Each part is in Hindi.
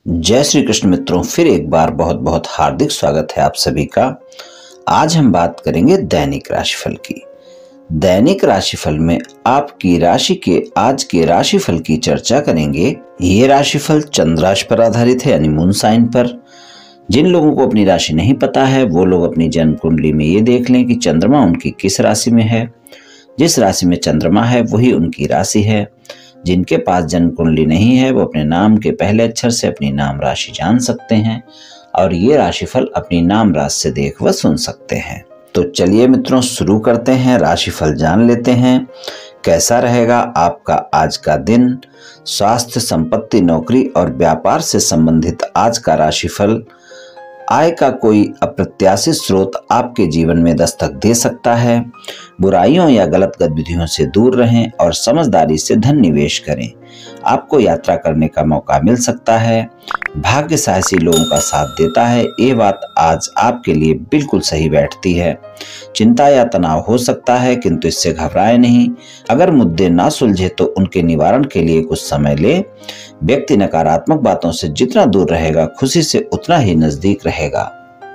जय श्री कृष्ण मित्रों, फिर एक बार बहुत बहुत हार्दिक स्वागत है आप सभी का। आज हम बात करेंगे दैनिक राशिफल की। दैनिक राशिफल में आपकी राशि के आज के राशिफल की चर्चा करेंगे। ये राशिफल चंद्र राशि पर आधारित है, यानी मून साइन पर। जिन लोगों को अपनी राशि नहीं पता है वो लोग अपनी जन्म कुंडली में ये देख लें कि चंद्रमा उनकी किस राशि में है। जिस राशि में चंद्रमा है वही उनकी राशि है। जिनके पास जन्म कुंडली नहीं है वो अपने नाम के पहले अक्षर से अपनी नाम राशि जान सकते हैं और ये राशिफल अपनी नाम राशि से देख व सुन सकते हैं। तो चलिए मित्रों, शुरू करते हैं, राशिफल जान लेते हैं कैसा रहेगा आपका आज का दिन। स्वास्थ्य, संपत्ति, नौकरी और व्यापार से संबंधित आज का राशिफल। आय का कोई अप्रत्याशित स्रोत आपके जीवन में दस्तक दे सकता है। बुराइयों या गलत गतिविधियों से दूर रहें और समझदारी से धन निवेश करें। आपको यात्रा करने का मौका मिल सकता है। भाग्य साहसी लोगों का साथ देता है। ये बात आज आपके लिए बिल्कुल सही बैठती है। चिंता या तनाव हो सकता है किंतु इससे घबराएं नहीं। अगर मुद्दे ना सुलझे तो उनके निवारण के लिए कुछ समय ले। व्यक्ति नकारात्मक बातों से जितना दूर रहेगा खुशी से उतना ही नजदीक रहेगा।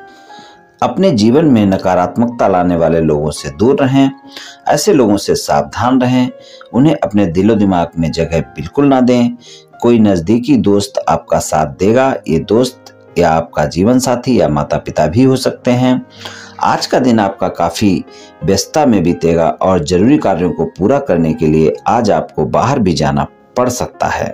अपने जीवन में नकारात्मकता लाने वाले लोगों से दूर रहें। ऐसे लोगों से सावधान रहें। उन्हें अपने दिलो दिमाग में जगह बिल्कुल ना दें। कोई नजदीकी दोस्त आपका साथ देगा। ये दोस्त या आपका जीवन साथी या माता पिता भी हो सकते हैं। आज का दिन आपका काफी व्यस्तता में बीतेगा और जरूरी कार्यों को पूरा करने के लिए आज आपको बाहर भी जाना पड़ सकता है।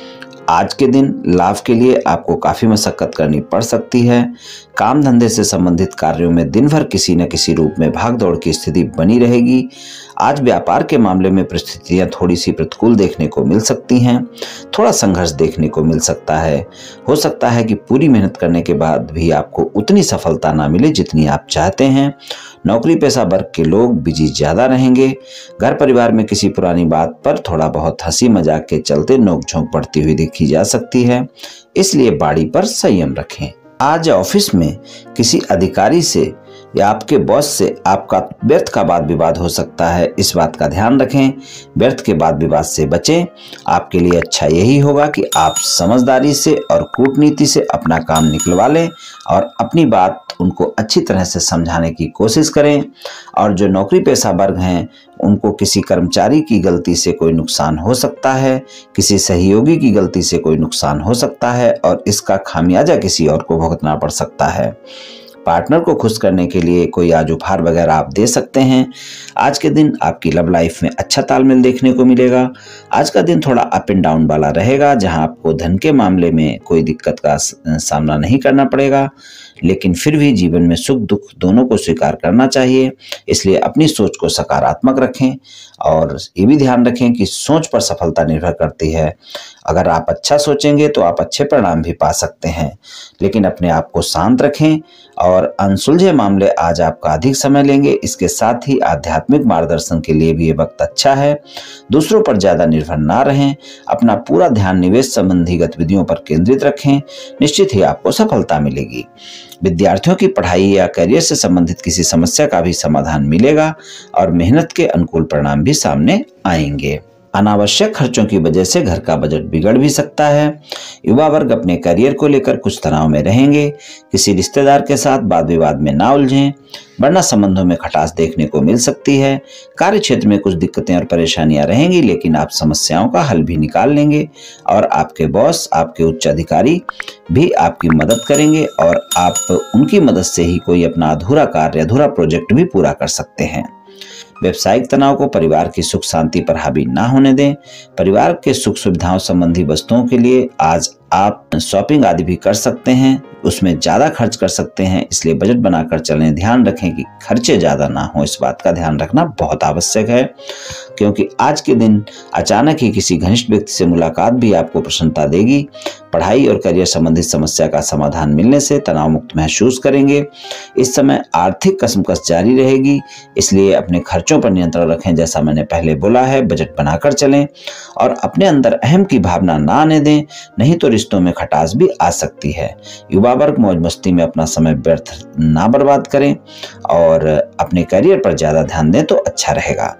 आज के दिन लाभ के लिए आपको काफी मशक्कत करनी पड़ सकती है। काम धंधे से संबंधित कार्यों में दिन भर किसी न किसी रूप में भाग दौड़ की स्थिति बनी रहेगी। आज व्यापार के मामले में परिस्थितियां थोड़ी सी प्रतिकूल देखने को मिल सकती हैं। थोड़ा संघर्ष देखने को मिल सकता है। हो सकता है कि पूरी मेहनत करने के बाद भी आपको उतनी सफलता ना मिले जितनी आप चाहते हैं। नौकरी पेशा वर्ग के लोग बिजी ज्यादा रहेंगे। घर परिवार में किसी पुरानी बात पर थोड़ा बहुत हंसी मजाक के चलते नोकझोंक बढ़ती हुई देखी जा सकती है, इसलिए बाड़ी पर संयम रखें। आज ऑफिस में किसी अधिकारी से या आपके बॉस से आपका व्यर्थ का वाद विवाद हो सकता है, इस बात का ध्यान रखें। व्यर्थ के वाद विवाद से बचें। आपके लिए अच्छा यही होगा कि आप समझदारी से और कूटनीति से अपना काम निकलवा लें और अपनी बात उनको अच्छी तरह से समझाने की कोशिश करें। और जो नौकरी पेशा वर्ग हैं उनको किसी कर्मचारी की गलती से कोई नुकसान हो सकता है, किसी सहयोगी की गलती से कोई नुकसान हो सकता है और इसका खामियाजा किसी और को भुगतना पड़ सकता है। पार्टनर को खुश करने के लिए कोई आज उपहार वगैरह आप दे सकते हैं। आज के दिन आपकी लव लाइफ में अच्छा तालमेल देखने को मिलेगा। आज का दिन थोड़ा अप एंड डाउन वाला रहेगा, जहां आपको धन के मामले में कोई दिक्कत का सामना नहीं करना पड़ेगा, लेकिन फिर भी जीवन में सुख दुख दोनों को स्वीकार करना चाहिए। इसलिए अपनी सोच को सकारात्मक रखें और ये भी ध्यान रखें कि सोच पर सफलता निर्भर करती है। अगर आप अच्छा सोचेंगे तो आप अच्छे परिणाम भी पा सकते हैं, लेकिन अपने आप को शांत रखें और अनसुलझे मामले आज आपका अधिक समय लेंगे। इसके साथ ही आध्यात्मिक मार्गदर्शन के लिए भी ये वक्त अच्छा है। दूसरों पर ज्यादा निर्भर ना रहें। अपना पूरा ध्यान निवेश संबंधी गतिविधियों पर केंद्रित रखें। निश्चित ही आपको सफलता मिलेगी। विद्यार्थियों की पढ़ाई या करियर से संबंधित किसी समस्या का भी समाधान मिलेगा और मेहनत के अनुकूल परिणाम भी सामने आएंगे। अनावश्यक खर्चों की वजह से घर का बजट बिगड़ भी सकता है। युवा वर्ग अपने करियर को लेकर कुछ तनाव में रहेंगे। किसी रिश्तेदार के साथ वाद विवाद में ना उलझें, वरना संबंधों में खटास देखने को मिल सकती है। कार्य क्षेत्र में कुछ दिक्कतें और परेशानियां रहेंगी, लेकिन आप समस्याओं का हल भी निकाल लेंगे और आपके बॉस, आपके उच्च अधिकारी भी आपकी मदद करेंगे और आप उनकी मदद से ही कोई अपना अधूरा कार्य, अधूरा प्रोजेक्ट भी पूरा कर सकते हैं। व्यवसायिक तनाव को परिवार की सुख शांति पर हावी ना होने दें। परिवार के सुख सुविधाओं संबंधी वस्तुओं के लिए आज आप शॉपिंग आदि भी कर सकते हैं, उसमें ज्यादा खर्च कर सकते हैं, इसलिए बजट बनाकर चलें। ध्यान रखें कि खर्चे ज्यादा ना हो, इस बात का ध्यान रखना बहुत आवश्यक है, क्योंकि आज के दिन अचानक ही किसी घनिष्ठ व्यक्ति से मुलाकात भी आपको प्रसन्नता देगी। पढ़ाई और करियर संबंधित समस्या का समाधान मिलने से तनाव मुक्त महसूस करेंगे। इस समय आर्थिक कसमकस जारी रहेगी, इसलिए अपने खर्चों पर नियंत्रण रखें। जैसा मैंने पहले बोला है, बजट बनाकर चलें और अपने अंदर अहम की भावना ना आने दें, नहीं तो रिश्तों में खटास भी आ सकती है। युवा वर्ग मौज मस्ती में अपना समय व्यर्थ ना बर्बाद करें और अपने करियर पर ज्यादा ध्यान दें तो अच्छा रहेगा।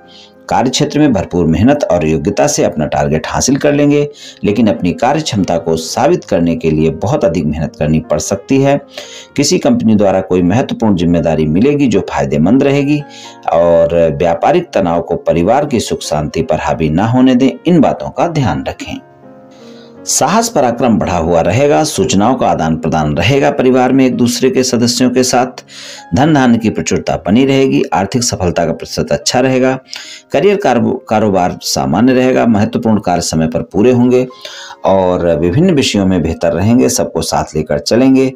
कार्य क्षेत्र में भरपूर मेहनत और योग्यता से अपना टारगेट हासिल कर लेंगे, लेकिन अपनी कार्य क्षमता को साबित करने के लिए बहुत अधिक मेहनत करनी पड़ सकती है। किसी कंपनी द्वारा कोई महत्वपूर्ण जिम्मेदारी मिलेगी जो फायदेमंद रहेगी, और व्यापारिक तनाव को परिवार की सुख शांति पर हावी न होने दें, इन बातों का ध्यान रखें। साहस पराक्रम बढ़ा हुआ रहेगा, सूचनाओं का आदान प्रदान रहेगा परिवार में एक दूसरे के सदस्यों के साथ, धन धान्य की प्रचुरता बनी रहेगी, आर्थिक सफलता का प्रतिशत अच्छा रहेगा, करियर कारोबार सामान्य रहेगा, महत्वपूर्ण कार्य समय पर पूरे होंगे और विभिन्न विषयों में बेहतर रहेंगे, सबको साथ लेकर चलेंगे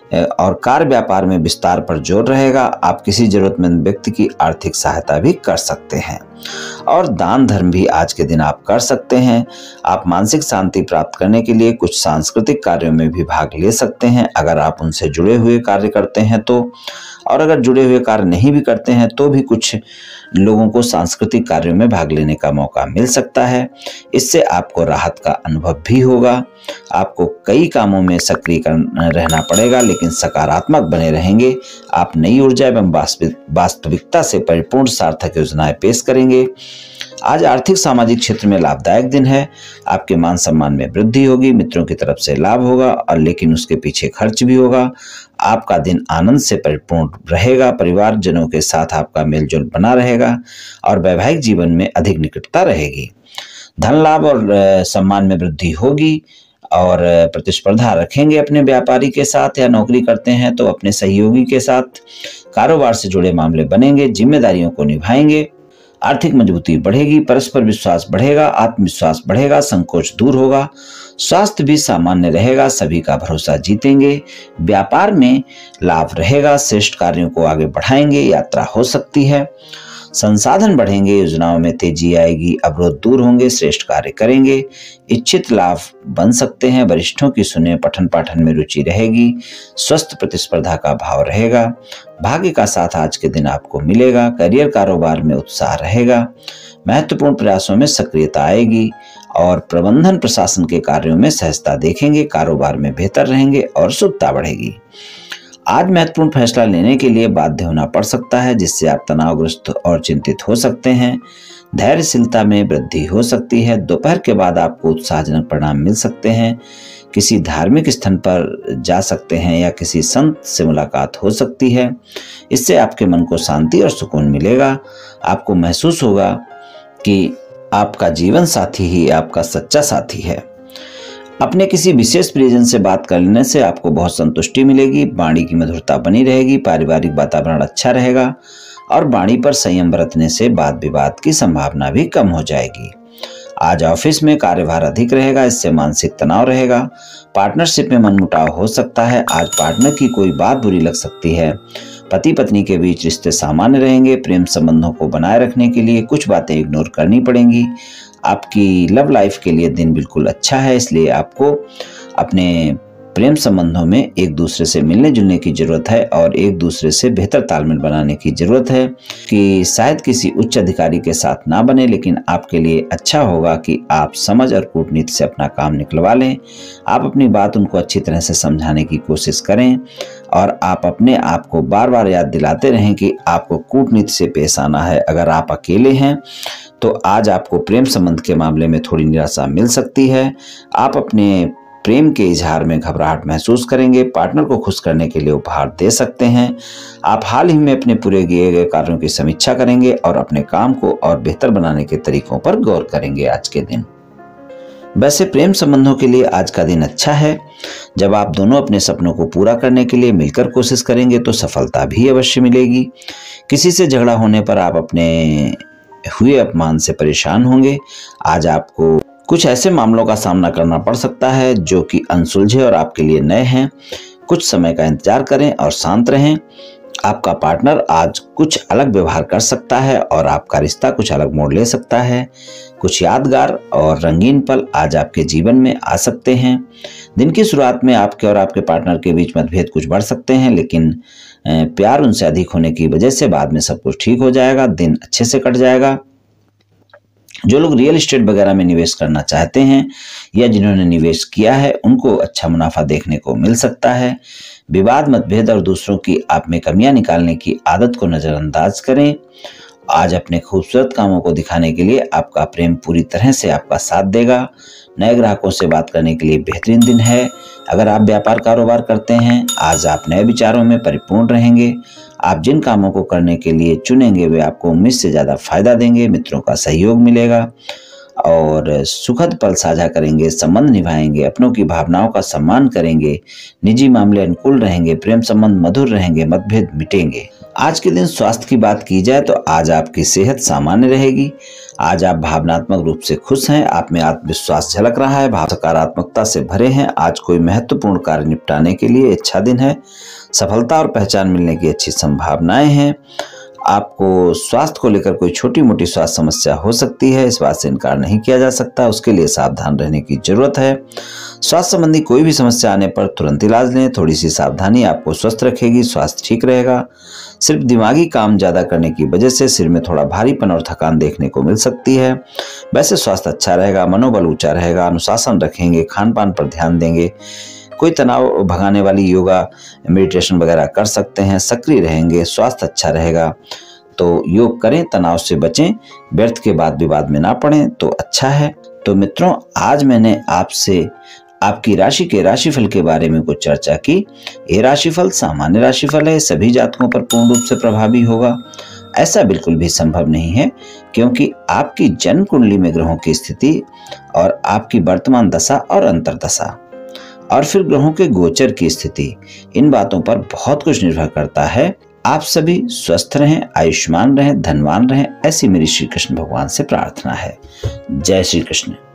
और कार्य व्यापार में विस्तार पर जोर रहेगा। आप किसी जरूरतमंद व्यक्ति की आर्थिक सहायता भी कर सकते हैं और दान धर्म भी आज के दिन आप कर सकते हैं। आप मानसिक शांति प्राप्त करने के लिए कुछ सांस्कृतिक कार्यों में भी भाग ले सकते हैं अगर आप उनसे जुड़े हुए कार्य करते हैं तो, और अगर जुड़े हुए कार्य नहीं भी करते हैं तो भी कुछ लोगों को सांस्कृतिक कार्यों में भाग लेने का मौका मिल सकता है। इससे आपको राहत का अनुभव भी होगा। आपको कई कामों में सक्रिय रहना पड़ेगा, लेकिन सकारात्मक बने रहेंगे। आप नई ऊर्जा एवं वास्तविकता से परिपूर्ण सार्थक योजनाएं पेश करेंगे। आज आर्थिक सामाजिक क्षेत्र में लाभदायक दिन है। आपके मान सम्मान में वृद्धि होगी, मित्रों की तरफ से लाभ होगा और लेकिन उसके पीछे खर्च भी होगा। आपका दिन आनंद से परिपूर्ण रहेगा, परिवारजनों के साथ आपका मेलजोल बना रहेगा और वैवाहिक जीवन में अधिक निकटता रहेगी। धन लाभ और सम्मान में वृद्धि होगी और प्रतिस्पर्धा रखेंगे अपने व्यापारी के साथ, या नौकरी करते हैं तो अपने सहयोगी के साथ। कारोबार से जुड़े मामले बनेंगे, जिम्मेदारियों को निभाएंगे, आर्थिक मजबूती बढ़ेगी, परस्पर विश्वास बढ़ेगा, आत्मविश्वास बढ़ेगा, संकोच दूर होगा, स्वास्थ्य भी सामान्य रहेगा, सभी का भरोसा जीतेंगे, व्यापार में लाभ रहेगा, श्रेष्ठ कार्यों को आगे बढ़ाएंगे, यात्रा हो सकती है, संसाधन बढ़ेंगे, योजनाओं में तेजी आएगी, अवरोध दूर होंगे, श्रेष्ठ कार्य करेंगे, इच्छित लाभ बन सकते हैं, वरिष्ठों की सुने, पठन पाठन में रुचि रहेगी, स्वस्थ प्रतिस्पर्धा का भाव रहेगा, भाग्य का साथ आज के दिन आपको मिलेगा, करियर कारोबार में उत्साह रहेगा, महत्वपूर्ण प्रयासों में सक्रियता आएगी और प्रबंधन प्रशासन के कार्यों में सहजता देखेंगे, कारोबार में बेहतर रहेंगे और शुद्धता बढ़ेगी। आज महत्वपूर्ण फैसला लेने के लिए बाध्य होना पड़ सकता है, जिससे आप तनावग्रस्त और चिंतित हो सकते हैं। धैर्यशीलता में वृद्धि हो सकती है। दोपहर के बाद आपको उत्साहजनक परिणाम मिल सकते हैं। किसी धार्मिक स्थान पर जा सकते हैं या किसी संत से मुलाकात हो सकती है। इससे आपके मन को शांति और सुकून मिलेगा। आपको महसूस होगा कि आपका जीवन साथी ही आपका सच्चा साथी है। अपने किसी विशेष प्रियजन से बात करने से आपको बहुत संतुष्टि मिलेगी। वाणी की मधुरता बनी रहेगी, पारिवारिक वातावरण अच्छा रहेगा और वाणी पर संयम बरतने से वाद विवाद की संभावना भी कम हो जाएगी। आज ऑफिस में कार्यभार अधिक रहेगा, इससे मानसिक तनाव रहेगा। पार्टनरशिप में मनमुटाव हो सकता है। आज पार्टनर की कोई बात बुरी लग सकती है। पति पत्नी के बीच रिश्ते सामान्य रहेंगे। प्रेम संबंधों को बनाए रखने के लिए कुछ बातें इग्नोर करनी पड़ेंगी। आपकी लव लाइफ के लिए दिन बिल्कुल अच्छा है, इसलिए आपको अपने प्रेम संबंधों में एक दूसरे से मिलने जुलने की जरूरत है और एक दूसरे से बेहतर तालमेल बनाने की जरूरत है कि शायद किसी उच्च अधिकारी के साथ ना बने, लेकिन आपके लिए अच्छा होगा कि आप समझ और कूटनीति से अपना काम निकलवा लें। आप अपनी बात उनको अच्छी तरह से समझाने की कोशिश करें और आप अपने आप को बार बार याद दिलाते रहें कि आपको कूटनीति से पेश आना है। अगर आप अकेले हैं तो आज आपको प्रेम संबंध के मामले में थोड़ी निराशा मिल सकती है। आप अपने प्रेम के इजहार में घबराहट महसूस करेंगे। पार्टनर को खुश करने के लिए उपहार दे सकते हैं। आप हाल ही में अपने पूरे किए गए कार्यों की समीक्षा करेंगे और अपने काम को और बेहतर बनाने के तरीकों पर गौर करेंगे आज के दिन। वैसे प्रेम संबंधों के लिए आज का दिन अच्छा है। जब आप दोनों अपने सपनों को पूरा करने के लिए मिलकर कोशिश करेंगे तो सफलता भी अवश्य मिलेगी। किसी से झगड़ा होने पर आप अपने हुए अपमान से परेशान होंगे। आज आपको कुछ ऐसे मामलों का सामना करना पड़ सकता है जो कि अनसुलझे और आपके लिए नए हैं। कुछ समय का इंतजार करें और शांत रहें। आपका पार्टनर आज कुछ अलग व्यवहार कर सकता है और आपका रिश्ता कुछ अलग मोड़ ले सकता है। कुछ यादगार और रंगीन पल आज आपके जीवन में आ सकते हैं। दिन की शुरुआत में आपके और आपके पार्टनर के बीच मतभेद कुछ बढ़ सकते हैं, लेकिन प्यार उनसे अधिक होने की वजह से बाद में सब कुछ ठीक हो जाएगा। दिन अच्छे से कट जाएगा। जो लोग रियल एस्टेट वगैरह में निवेश करना चाहते हैं या जिन्होंने निवेश किया है उनको अच्छा मुनाफा देखने को मिल सकता है। विवाद, मतभेद और दूसरों की आप में कमियां निकालने की आदत को नजरअंदाज करें आज अपने खूबसूरत कामों को दिखाने के लिए आपका प्रेम पूरी तरह से आपका साथ देगा। नए ग्राहकों से बात करने के लिए बेहतरीन दिन है। अगर आप व्यापार कारोबार करते हैं, आज आप नए विचारों में परिपूर्ण रहेंगे। आप जिन कामों को करने के लिए चुनेंगे वे आपको उम्मीद से ज़्यादा फायदा देंगे। मित्रों का सहयोग मिलेगा और सुखद पल साझा करेंगे, संबंध निभाएंगे, अपनों की भावनाओं का सम्मान करेंगे, निजी मामले अनुकूल रहेंगे, प्रेम संबंध मधुर रहेंगे, मतभेद मिटेंगे। आज के दिन स्वास्थ्य की बात की जाए तो आज आपकी सेहत सामान्य रहेगी। आज आप भावनात्मक रूप से खुश हैं, आप में आत्मविश्वास झलक रहा है, भाव सकारात्मकता से भरे हैं। आज कोई महत्वपूर्ण कार्य निपटाने के लिए अच्छा दिन है। सफलता और पहचान मिलने की अच्छी संभावनाएं हैं। आपको स्वास्थ्य को लेकर कोई छोटी मोटी स्वास्थ्य समस्या हो सकती है, इस बात से इनकार नहीं किया जा सकता, उसके लिए सावधान रहने की जरूरत है। स्वास्थ्य संबंधी कोई भी समस्या आने पर तुरंत इलाज लें, थोड़ी सी सावधानी आपको स्वस्थ रखेगी, स्वास्थ्य ठीक रहेगा। सिर्फ दिमागी काम ज्यादा करने की वजह से सिर में थोड़ा भारीपन और थकान देखने को मिल सकती है। वैसे स्वास्थ्य अच्छा रहेगा, मनोबल ऊंचा रहेगा, अनुशासन रखेंगे, खान पान पर ध्यान देंगे, कोई तनाव भगाने वाली योगा मेडिटेशन वगैरह कर सकते हैं, सक्रिय रहेंगे, स्वास्थ्य अच्छा रहेगा। तो योग करें, तनाव से बचें, व्यर्थ के बाद विवाद में ना पड़ें तो अच्छा है। तो मित्रों, आज मैंने आपसे आपकी राशि के राशिफल के बारे में कुछ चर्चा की। ये राशिफल सामान्य राशिफल है, सभी जातकों पर पूर्ण रूप से प्रभावी होगा ऐसा बिल्कुल भी संभव नहीं है, क्योंकि आपकी जन्म कुंडली में ग्रहों की स्थिति और आपकी वर्तमान दशा और अंतर्दशा और फिर ग्रहों के गोचर की स्थिति, इन बातों पर बहुत कुछ निर्भर करता है। आप सभी स्वस्थ रहें, आयुष्मान रहें, धनवान रहें, ऐसी मेरी श्री कृष्ण भगवान से प्रार्थना है। जय श्री कृष्ण।